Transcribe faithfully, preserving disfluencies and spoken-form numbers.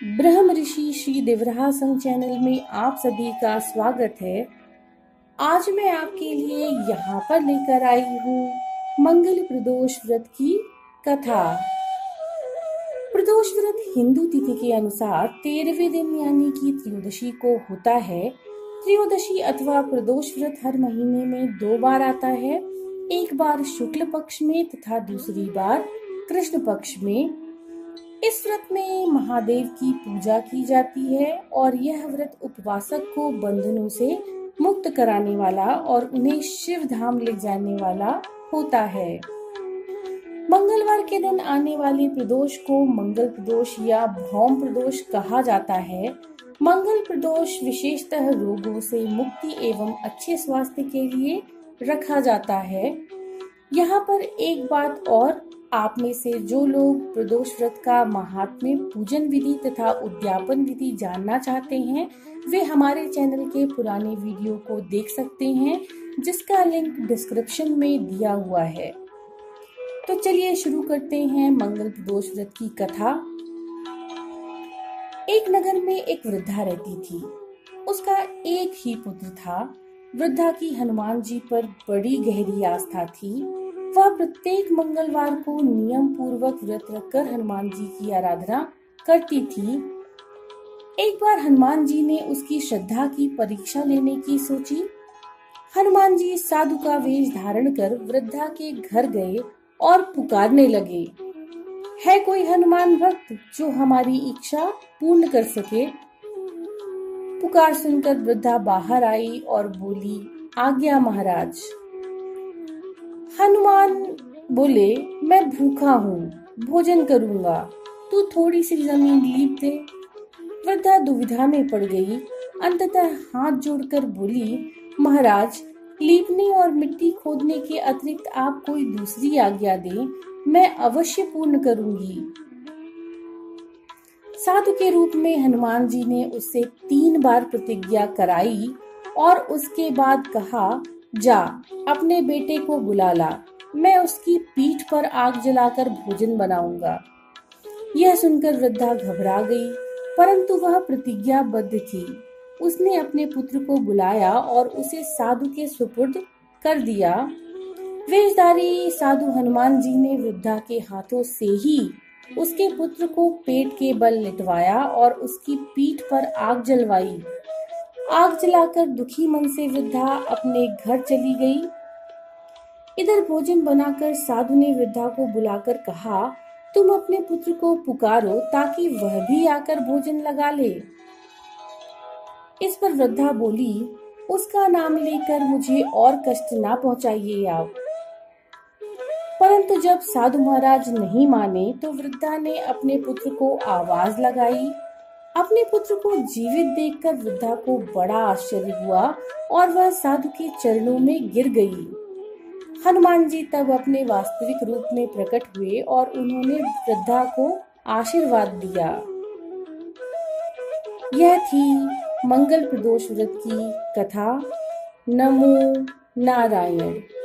ब्रह्म ऋषि Shri Deoraha channel में आप सभी का स्वागत है। आज मैं आपके लिए यहाँ पर लेकर आई हूँ मंगल प्रदोष व्रत की कथा। प्रदोष व्रत हिंदू तिथि के अनुसार तेरहवें दिन यानी कि त्रयोदशी को होता है। त्रयोदशी अथवा प्रदोष व्रत हर महीने में दो बार आता है, एक बार शुक्ल पक्ष में तथा दूसरी बार कृष्ण पक्ष में। इस व्रत में महादेव की पूजा की जाती है और यह व्रत उपवासक को बंधनों से मुक्त कराने वाला और उन्हें शिव धाम ले जाने वाला होता है। मंगलवार के दिन आने वाले प्रदोष को मंगल प्रदोष या भौम प्रदोष कहा जाता है। मंगल प्रदोष विशेषतः रोगों से मुक्ति एवं अच्छे स्वास्थ्य के लिए रखा जाता है। यहाँ पर एक बात और, आप में से जो लोग प्रदोष व्रत का महात्म्य, पूजन विधि तथा उद्यापन विधि जानना चाहते हैं, वे हमारे चैनल के पुराने वीडियो को देख सकते हैं, जिसका लिंक डिस्क्रिप्शन में दिया हुआ है। तो चलिए शुरू करते हैं मंगल प्रदोष व्रत की कथा। एक नगर में एक वृद्धा रहती थी। उसका एक ही पुत्र था। वृद्धा की हनुमान जी पर बड़ी गहरी आस्था थी। वह प्रत्येक मंगलवार को नियम पूर्वक व्रत रखकर हनुमान जी की आराधना करती थी। एक बार हनुमान जी ने उसकी श्रद्धा की परीक्षा लेने की सोची। हनुमान जी साधु का वेश धारण कर वृद्धा के घर गए और पुकारने लगे, है कोई हनुमान भक्त जो हमारी इच्छा पूर्ण कर सके? पुकार सुनकर वृद्धा बाहर आई और बोली, आज्ञा महाराज। हनुमान बोले, मैं भूखा हूँ, भोजन करूंगा, तू थोड़ी सी जमीन लीप दे। वृद्धा दुविधा में पड़ गई। अंततः हाथ जोड़कर बोली, महाराज, लीपने और मिट्टी खोदने के अतिरिक्त आप कोई दूसरी आज्ञा दें, मैं अवश्य पूर्ण करूंगी। साधु के रूप में हनुमान जी ने उससे तीन बार प्रतिज्ञा कराई और उसके बाद कहा, जा अपने बेटे को बुला ला, मैं उसकी पीठ पर आग जलाकर भोजन बनाऊंगा। यह सुनकर वृद्धा घबरा गई, परंतु वह प्रतिज्ञाबद्ध थी। उसने अपने पुत्र को बुलाया और उसे साधु के सुपुर्द कर दिया। वेशधारी साधु हनुमान जी ने वृद्धा के हाथों से ही उसके पुत्र को पेट के बल लिटवाया और उसकी पीठ पर आग जलवाई। आग जलाकर दुखी मन से वृद्धा अपने घर चली गई। इधर भोजन बनाकर साधु ने वृद्धा को बुलाकर कहा, तुम अपने पुत्र को पुकारो ताकि वह भी आकर भोजन लगा ले। इस पर वृद्धा बोली, उसका नाम लेकर मुझे और कष्ट ना पहुंचाइए आप। परंतु जब साधु महाराज नहीं माने तो वृद्धा ने अपने पुत्र को आवाज लगाई। अपने पुत्र को जीवित देखकर वृद्धा को बड़ा आश्चर्य हुआ और वह साधु के चरणों में गिर गई। हनुमान जी तब अपने वास्तविक रूप में प्रकट हुए और उन्होंने वृद्धा को आशीर्वाद दिया। यह थी मंगल प्रदोष व्रत की कथा। नमो नारायण।